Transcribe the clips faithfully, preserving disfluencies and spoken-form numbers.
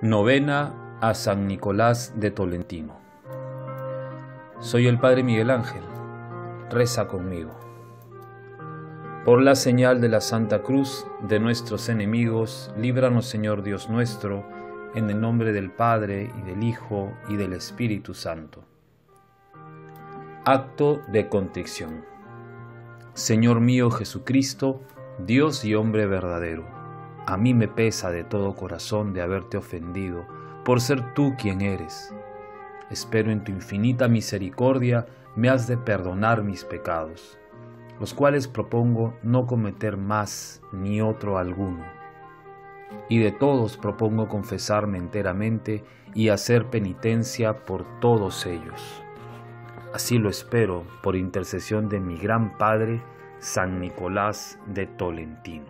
Novena a San Nicolás de Tolentino. Soy el Padre Miguel Ángel. Reza conmigo. Por la señal de la Santa Cruz de nuestros enemigos, líbranos, Señor Dios nuestro, en el nombre del Padre, y del Hijo, y del Espíritu Santo. Acto de contrición. Señor mío Jesucristo, Dios y hombre verdadero, a mí me pesa de todo corazón de haberte ofendido, por ser tú quien eres. Espero en tu infinita misericordia me has de perdonar mis pecados, los cuales propongo no cometer más ni otro alguno. Y de todos propongo confesarme enteramente y hacer penitencia por todos ellos. Así lo espero por intercesión de mi gran Padre, San Nicolás de Tolentino.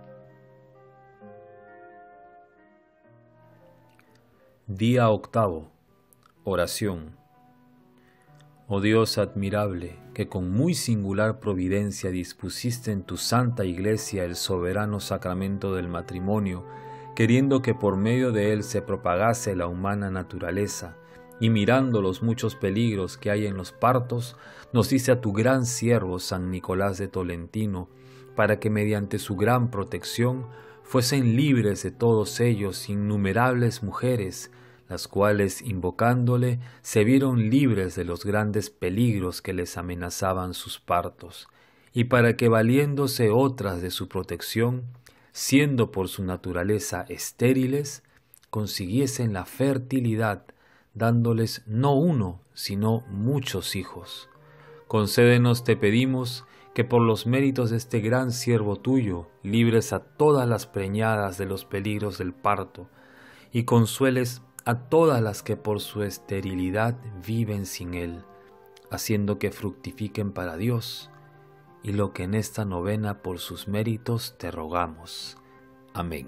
Día octavo. Oración. Oh Dios admirable, que con muy singular providencia dispusiste en tu santa Iglesia el soberano sacramento del matrimonio, queriendo que por medio de él se propagase la humana naturaleza, y mirando los muchos peligros que hay en los partos, nos dice a tu gran siervo San Nicolás de Tolentino, para que mediante su gran protección fuesen libres de todos ellos innumerables mujeres, las cuales, invocándole, se vieron libres de los grandes peligros que les amenazaban sus partos, y para que, valiéndose otras de su protección, siendo por su naturaleza estériles, consiguiesen la fertilidad, dándoles no uno, sino muchos hijos. Concédenos, te pedimos, que por los méritos de este gran siervo tuyo, libres a todas las preñadas de los peligros del parto, y consueles a todas las que por su esterilidad viven sin él, haciendo que fructifiquen para Dios, y lo que en esta novena por sus méritos te rogamos. Amén.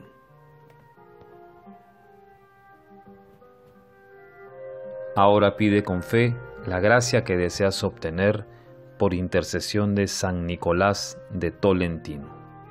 Ahora pide con fe la gracia que deseas obtener por intercesión de San Nicolás de Tolentino.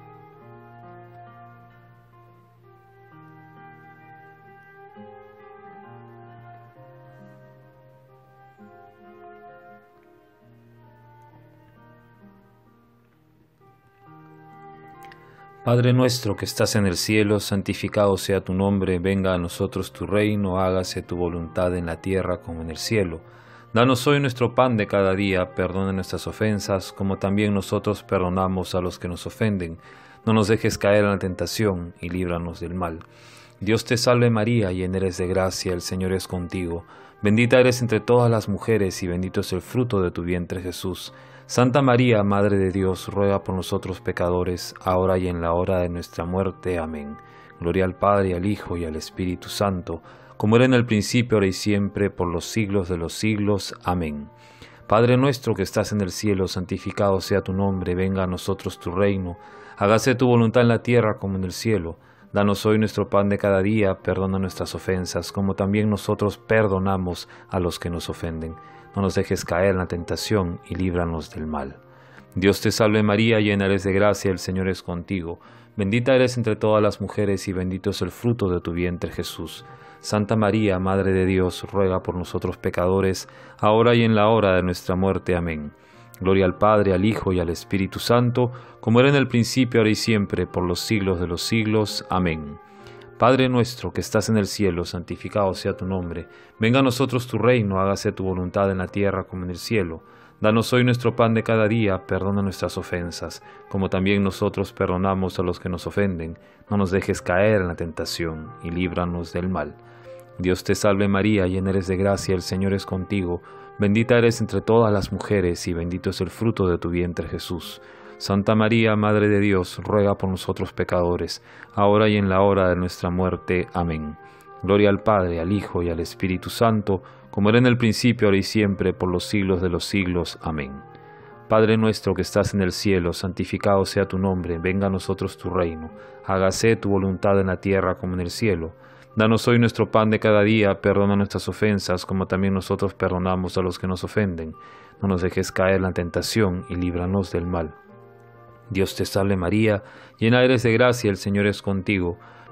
Padre nuestro que estás en el cielo, santificado sea tu nombre, venga a nosotros tu reino, hágase tu voluntad en la tierra como en el cielo. Danos hoy nuestro pan de cada día, perdona nuestras ofensas, como también nosotros perdonamos a los que nos ofenden. No nos dejes caer en la tentación, y líbranos del mal. Dios te salve María, llena eres de gracia, el Señor es contigo. Bendita eres entre todas las mujeres, y bendito es el fruto de tu vientre Jesús. Santa María, Madre de Dios, ruega por nosotros pecadores, ahora y en la hora de nuestra muerte. Amén. Gloria al Padre, al Hijo y al Espíritu Santo, como era en el principio, ahora y siempre, por los siglos de los siglos. Amén. Padre nuestro que estás en el cielo, santificado sea tu nombre, venga a nosotros tu reino, hágase tu voluntad en la tierra como en el cielo. Danos hoy nuestro pan de cada día, perdona nuestras ofensas, como también nosotros perdonamos a los que nos ofenden. No nos dejes caer en la tentación, y líbranos del mal. Dios te salve María, llena eres de gracia, el Señor es contigo. Bendita eres entre todas las mujeres, y bendito es el fruto de tu vientre Jesús. Santa María, Madre de Dios, ruega por nosotros pecadores, ahora y en la hora de nuestra muerte. Amén. Gloria al Padre, al Hijo y al Espíritu Santo, como era en el principio, ahora y siempre, por los siglos de los siglos. Amén. Padre nuestro que estás en el cielo, santificado sea tu nombre. Venga a nosotros tu reino, hágase tu voluntad en la tierra como en el cielo. Danos hoy nuestro pan de cada día, perdona nuestras ofensas, como también nosotros perdonamos a los que nos ofenden. No nos dejes caer en la tentación, y líbranos del mal. Dios te salve María, llena eres de gracia, el Señor es contigo. Bendita eres entre todas las mujeres, y bendito es el fruto de tu vientre Jesús. Santa María, Madre de Dios, ruega por nosotros pecadores, ahora y en la hora de nuestra muerte. Amén. Gloria al Padre, al Hijo y al Espíritu Santo, como era en el principio, ahora y siempre, por los siglos de los siglos. Amén. Padre nuestro que estás en el cielo, santificado sea tu nombre, venga a nosotros tu reino, hágase tu voluntad en la tierra como en el cielo. Danos hoy nuestro pan de cada día, perdona nuestras ofensas, como también nosotros perdonamos a los que nos ofenden. No nos dejes caer en la tentación, y líbranos del mal. Dios te salve María, llena eres de gracia, el Señor es contigo.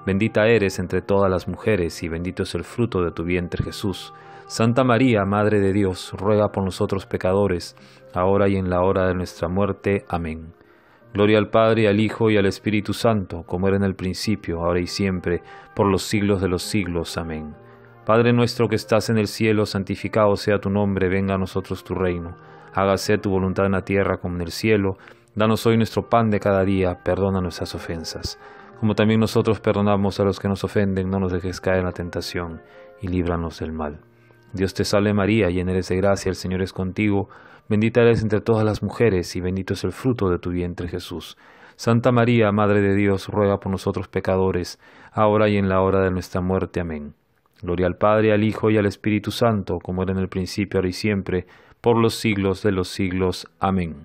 Bendita eres entre todas las mujeres, y bendito es el fruto de tu vientre, Jesús. Santa María, Madre de Dios, ruega por nosotros pecadores, ahora y en la hora de nuestra muerte. Amén. Gloria al Padre, y al Hijo, y al Espíritu Santo, como era en el principio, ahora y siempre, por los siglos de los siglos. Amén. Padre nuestro que estás en el cielo, santificado sea tu nombre, venga a nosotros tu reino. Hágase tu voluntad en la tierra como en el cielo. Danos hoy nuestro pan de cada día, perdona nuestras ofensas, como también nosotros perdonamos a los que nos ofenden. No nos dejes caer en la tentación, y líbranos del mal. Dios te salve María, llena eres de gracia, el Señor es contigo. Bendita eres entre todas las mujeres, y bendito es el fruto de tu vientre, Jesús. Santa María, Madre de Dios, ruega por nosotros pecadores, ahora y en la hora de nuestra muerte. Amén. Gloria al Padre, al Hijo, y al Espíritu Santo, como era en el principio, ahora y siempre, por los siglos de los siglos. Amén.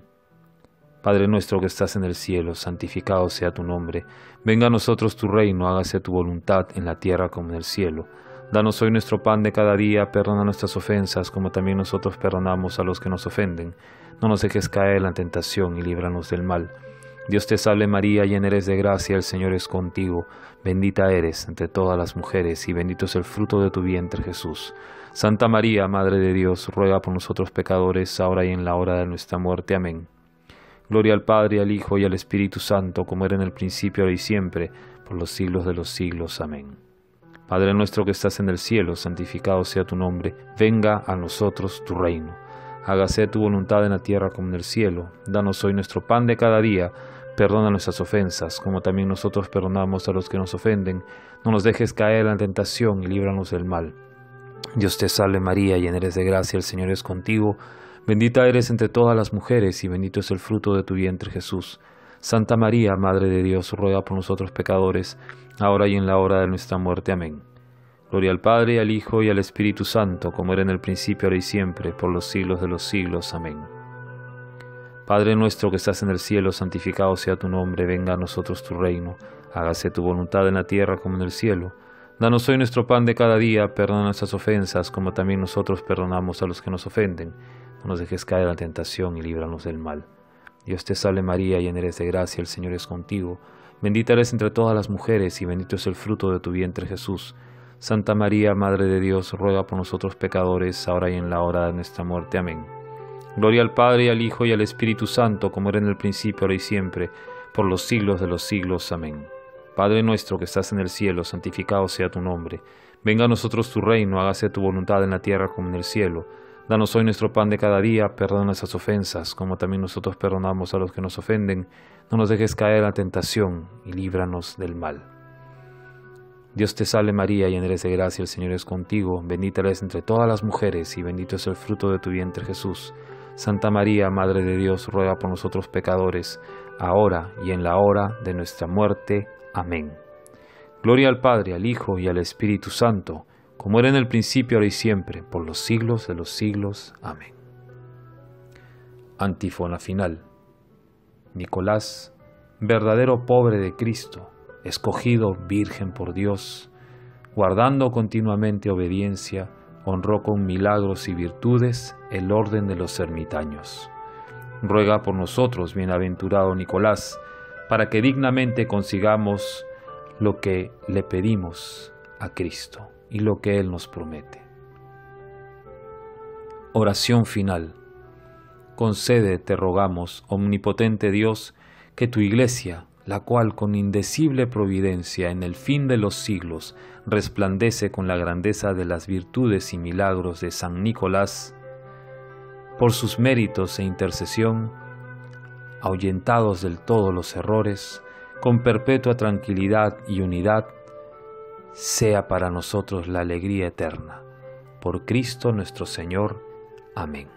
Padre nuestro que estás en el cielo, santificado sea tu nombre. Venga a nosotros tu reino, hágase tu voluntad en la tierra como en el cielo. Danos hoy nuestro pan de cada día, perdona nuestras ofensas, como también nosotros perdonamos a los que nos ofenden. No nos dejes caer en la tentación, y líbranos del mal. Dios te salve María, llena eres de gracia, el Señor es contigo. Bendita eres entre todas las mujeres, y bendito es el fruto de tu vientre, Jesús. Santa María, Madre de Dios, ruega por nosotros pecadores, ahora y en la hora de nuestra muerte. Amén. Gloria al Padre, al Hijo, y al Espíritu Santo, como era en el principio, ahora y siempre, por los siglos de los siglos. Amén. Padre nuestro que estás en el cielo, santificado sea tu nombre. Venga a nosotros tu reino. Hágase tu voluntad en la tierra como en el cielo. Danos hoy nuestro pan de cada día. Perdona nuestras ofensas, como también nosotros perdonamos a los que nos ofenden. No nos dejes caer en la tentación, y líbranos del mal. Dios te salve María, llena eres de gracia, el Señor es contigo. Bendita eres entre todas las mujeres, y bendito es el fruto de tu vientre, Jesús. Santa María, Madre de Dios, ruega por nosotros pecadores, ahora y en la hora de nuestra muerte. Amén. Gloria al Padre, al Hijo, y al Espíritu Santo, como era en el principio, ahora y siempre, por los siglos de los siglos. Amén. Padre nuestro que estás en el cielo, santificado sea tu nombre, venga a nosotros tu reino. Hágase tu voluntad en la tierra como en el cielo. Danos hoy nuestro pan de cada día, perdona nuestras ofensas, como también nosotros perdonamos a los que nos ofenden. No nos dejes caer en la tentación, y líbranos del mal. Dios te salve María, llena eres de gracia, el Señor es contigo. Bendita eres entre todas las mujeres, y bendito es el fruto de tu vientre, Jesús. Santa María, Madre de Dios, ruega por nosotros pecadores, ahora y en la hora de nuestra muerte. Amén. Gloria al Padre, y al Hijo, y al Espíritu Santo, como era en el principio, ahora y siempre, por los siglos de los siglos. Amén. Padre nuestro que estás en el cielo, santificado sea tu nombre. Venga a nosotros tu reino, hágase tu voluntad en la tierra como en el cielo. Danos hoy nuestro pan de cada día, perdona nuestras ofensas, como también nosotros perdonamos a los que nos ofenden. No nos dejes caer en la tentación, y líbranos del mal. Dios te salve María, llena eres de gracia, el Señor es contigo. Bendita eres entre todas las mujeres, y bendito es el fruto de tu vientre, Jesús. Santa María, Madre de Dios, ruega por nosotros pecadores, ahora y en la hora de nuestra muerte. Amén. Gloria al Padre, al Hijo, y al Espíritu Santo, como era en el principio, ahora y siempre, por los siglos de los siglos. Amén. Antífona final. Nicolás, verdadero pobre de Cristo, escogido virgen por Dios, guardando continuamente obediencia, honró con milagros y virtudes el orden de los ermitaños. Ruega por nosotros, bienaventurado Nicolás, para que dignamente consigamos lo que le pedimos a Cristo y lo que Él nos promete. Oración final. Concede, te rogamos, omnipotente Dios, que tu Iglesia, la cual con indecible providencia en el fin de los siglos resplandece con la grandeza de las virtudes y milagros de San Nicolás, por sus méritos e intercesión, ahuyentados del todo los errores, con perpetua tranquilidad y unidad, sea para nosotros la alegría eterna. Por Cristo nuestro Señor. Amén.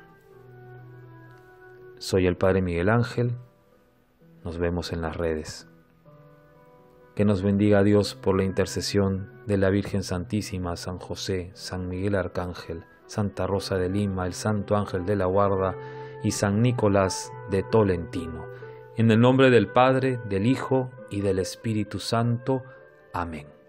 Soy el Padre Miguel Ángel. Nos vemos en las redes. Que nos bendiga Dios por la intercesión de la Virgen Santísima, San José, San Miguel Arcángel, Santa Rosa de Lima, el Santo Ángel de la Guarda y San Nicolás de Tolentino. En el nombre del Padre, del Hijo y del Espíritu Santo. Amén.